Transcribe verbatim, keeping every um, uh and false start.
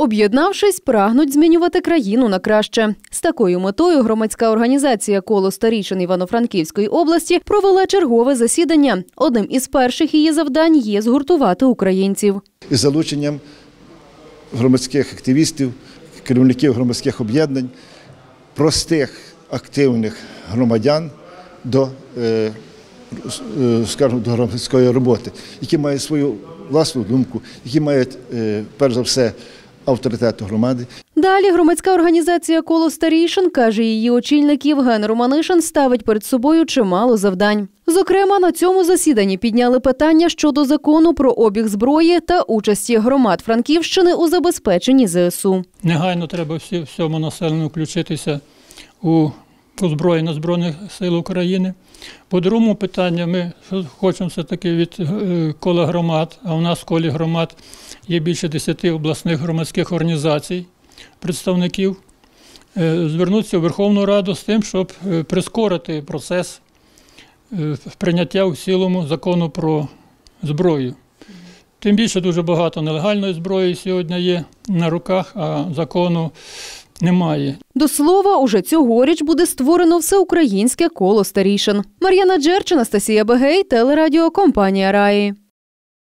Об'єднавшись, прагнуть змінювати країну на краще. З такою метою громадська організація «Коло старійшин Івано-Франківської області» провела чергове засідання. Одним із перших її завдань є згуртувати українців. Із залученням громадських активістів, керівників громадських об'єднань, простих активних громадян до, скажімо, до громадської роботи, які мають свою власну думку, які мають, перш за все, авторитету громади. Далі громадська організація «Коло старійшин», каже її очільник Євген Романишин, ставить перед собою чимало завдань. Зокрема, на цьому засіданні підняли питання щодо закону про обіг зброї та участі громад Франківщини у забезпеченні зе ес у. Негайно треба всі, всьому населенню включитися у озброєння Збройних сил України. По другому питанню ми хочемо все-таки від кола громад, а у нас в колі громад є більше десяти обласних громадських організацій, представників, звернутися в Верховну Раду з тим, щоб прискорити процес прийняття у цілому закону про зброю. Тим більше дуже багато нелегальної зброї сьогодні є на руках, а закону немає. До слова, уже цьогоріч буде створено всеукраїнське коло старійшин. Мар'яна Джерч, Анастасія Бегей, телерадіокомпанія «Раї».